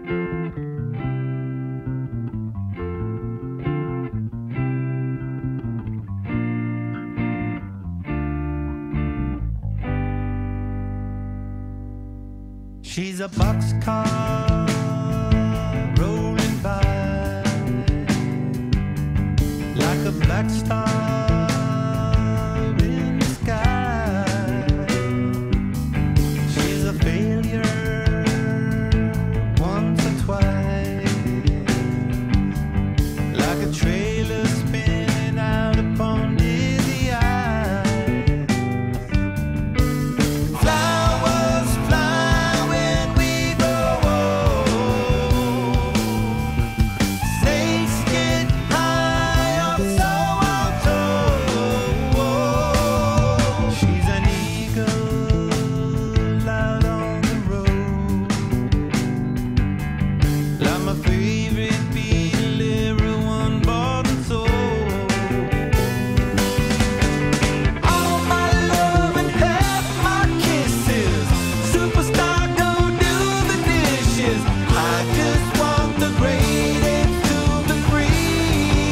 She's a boxcar rolling by like a black star in the sky. She's a failure once or twice, like a trailer spinning out upon dizzy eyes. Flowers fly when we grow old. Snakes get high up, so I'm told. She's an eagle out on the road, like my favorite Beatle, everyone bought and sold. All my love and half my kisses, superstar, go do the dishes. I just want the great apes to be free.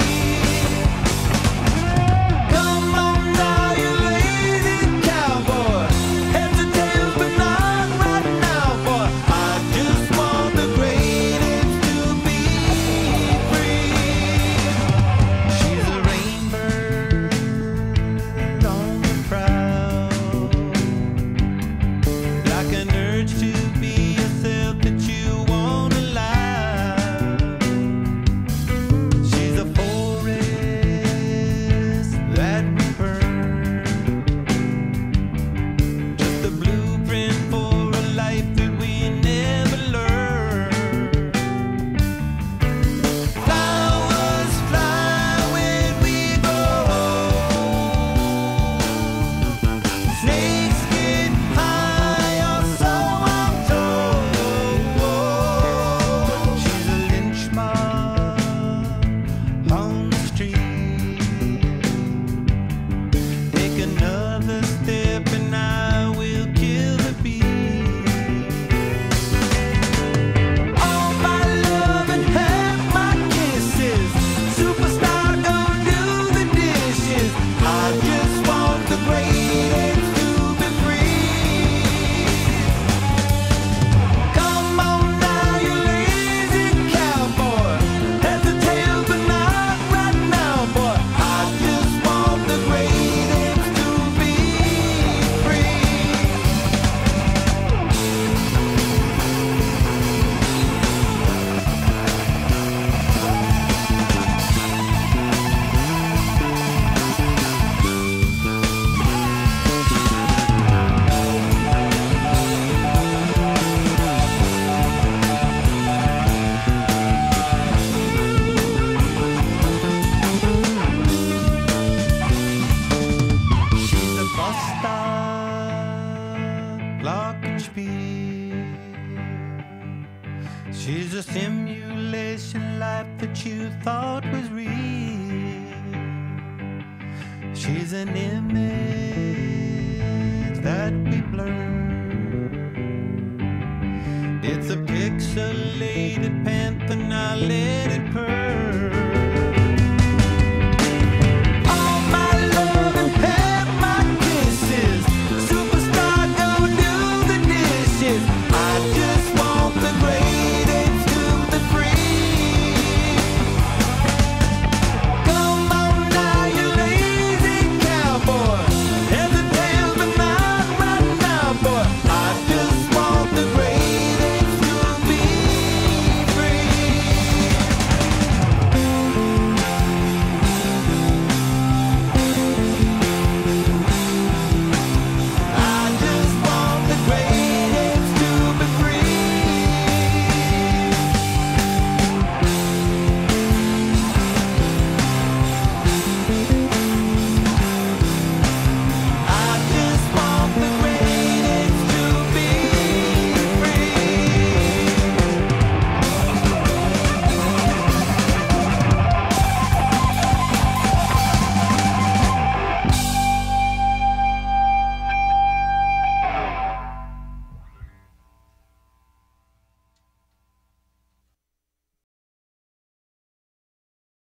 Come on now, you lazy cowboy, heads or tails, but not right now, boy. I just want the great apes to be free. She's a rainbird on the prowl, like an urge to be yourself that you won't allow. She's a forest that we burn, just a blueprint for a life that we never learned. Flowers fly when we grow old. Snakes get high, or so I'm told. She's a lynch mob on the street. Take another step and I will kill the beat. All my love and half my kisses, superstar, go do the dishes. I just want the great apes to be free. Come on now, you lazy cowboy, heads or tails, but not right now, boy. I just want the great apes to be free. She's a bus stop, glockenspiel. She's a simulation life that you thought was real. She's an image that we blur. It's a pixelated panther, now let it purr.